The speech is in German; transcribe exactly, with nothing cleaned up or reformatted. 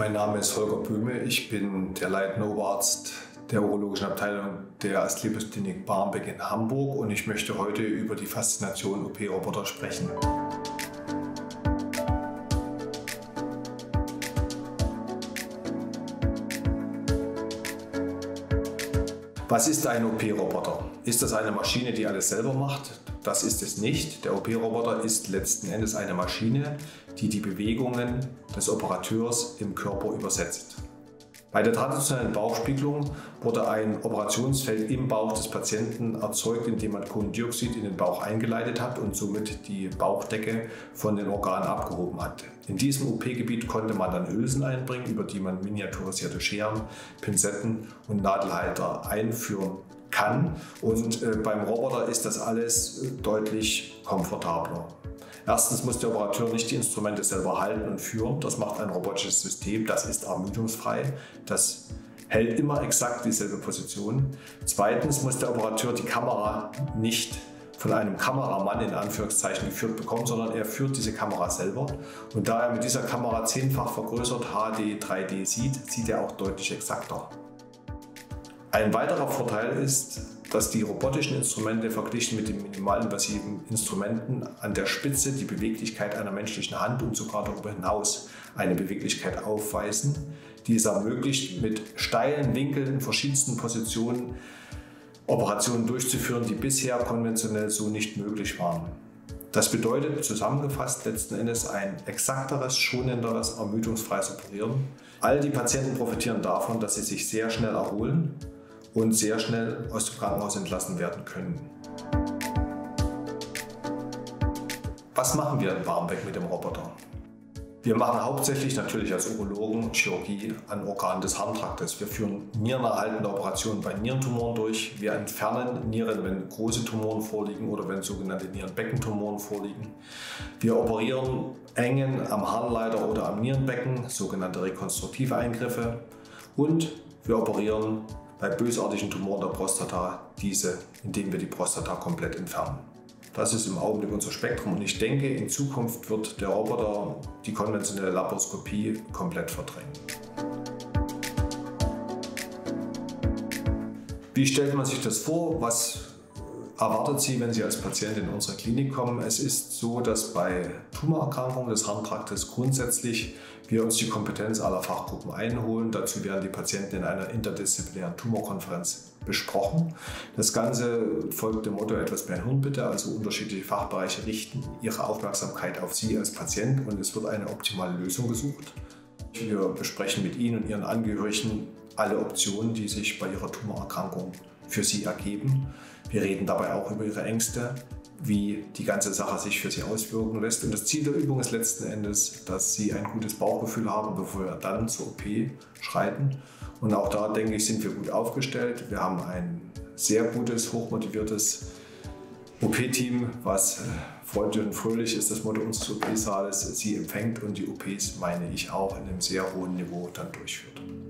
Mein Name ist Holger Böhme, ich bin der leitende Oberarzt der urologischen Abteilung der Asklepios-Klinik Barmbek in Hamburg und ich möchte heute über die Faszination O P-Roboter sprechen. Was ist ein O P-Roboter? Ist das eine Maschine, die alles selber macht? Das ist es nicht. Der O P-Roboter ist letzten Endes eine Maschine, die die Bewegungen des Operateurs im Körper übersetzt. Bei der traditionellen Bauchspiegelung wurde ein Operationsfeld im Bauch des Patienten erzeugt, indem man Kohlendioxid in den Bauch eingeleitet hat und somit die Bauchdecke von den Organen abgehoben hat. In diesem O P-Gebiet konnte man dann Hülsen einbringen, über die man miniaturisierte Scheren, Pinzetten und Nadelhalter einführen kann. Und äh, beim Roboter ist das alles deutlich komfortabler. Erstens muss der Operateur nicht die Instrumente selber halten und führen. Das macht ein robotisches System, das ist ermüdungsfrei. Das hält immer exakt dieselbe Position. Zweitens muss der Operateur die Kamera nicht von einem Kameramann in Anführungszeichen geführt bekommen, sondern er führt diese Kamera selber. Und da er mit dieser Kamera zehnfach vergrößert H D, drei D sieht, sieht er auch deutlich exakter. Ein weiterer Vorteil ist, dass die robotischen Instrumente verglichen mit den minimalinvasiven Instrumenten an der Spitze die Beweglichkeit einer menschlichen Hand und sogar darüber hinaus eine Beweglichkeit aufweisen, die es ermöglicht, mit steilen Winkeln in verschiedensten Positionen Operationen durchzuführen, die bisher konventionell so nicht möglich waren. Das bedeutet zusammengefasst letzten Endes ein exakteres, schonenderes, ermüdungsfreies Operieren. All die Patienten profitieren davon, dass sie sich sehr schnell erholen und sehr schnell aus dem Krankenhaus entlassen werden können. Was machen wir in Barmbek mit dem Roboter? Wir machen hauptsächlich natürlich als Urologen Chirurgie an Organen des Harntraktes. Wir führen nierenerhaltende Operationen bei Nierentumoren durch. Wir entfernen Nieren, wenn große Tumoren vorliegen oder wenn sogenannte Nierenbeckentumoren vorliegen. Wir operieren Engen am Harnleiter oder am Nierenbecken, sogenannte rekonstruktive Eingriffe. Und wir operieren bei bösartigen Tumoren der Prostata diese, indem wir die Prostata komplett entfernen. Das ist im Augenblick unser Spektrum und ich denke, in Zukunft wird der Roboter die konventionelle Laparoskopie komplett verdrängen. Wie stellt man sich das vor? Was erwartet Sie, wenn Sie als Patient in unsere Klinik kommen? Es ist so, dass bei Tumorerkrankungen des Harntraktes grundsätzlich wir uns die Kompetenz aller Fachgruppen einholen. Dazu werden die Patienten in einer interdisziplinären Tumorkonferenz besprochen. Das Ganze folgt dem Motto etwas mehr Hirn bitte, also unterschiedliche Fachbereiche richten ihre Aufmerksamkeit auf Sie als Patient und es wird eine optimale Lösung gesucht. Wir besprechen mit Ihnen und Ihren Angehörigen alle Optionen, die sich bei Ihrer Tumorerkrankung für Sie ergeben. Wir reden dabei auch über Ihre Ängste, wie die ganze Sache sich für Sie auswirken lässt. Und das Ziel der Übung ist letzten Endes, dass Sie ein gutes Bauchgefühl haben, bevor wir dann zur O P schreiten. Und auch da, denke ich, sind wir gut aufgestellt. Wir haben ein sehr gutes, hochmotiviertes O P-Team, was freundlich und fröhlich ist, das Motto unseres O P-Saales, Sie empfängt und die O Ps, meine ich, auch in einem sehr hohen Niveau dann durchführt.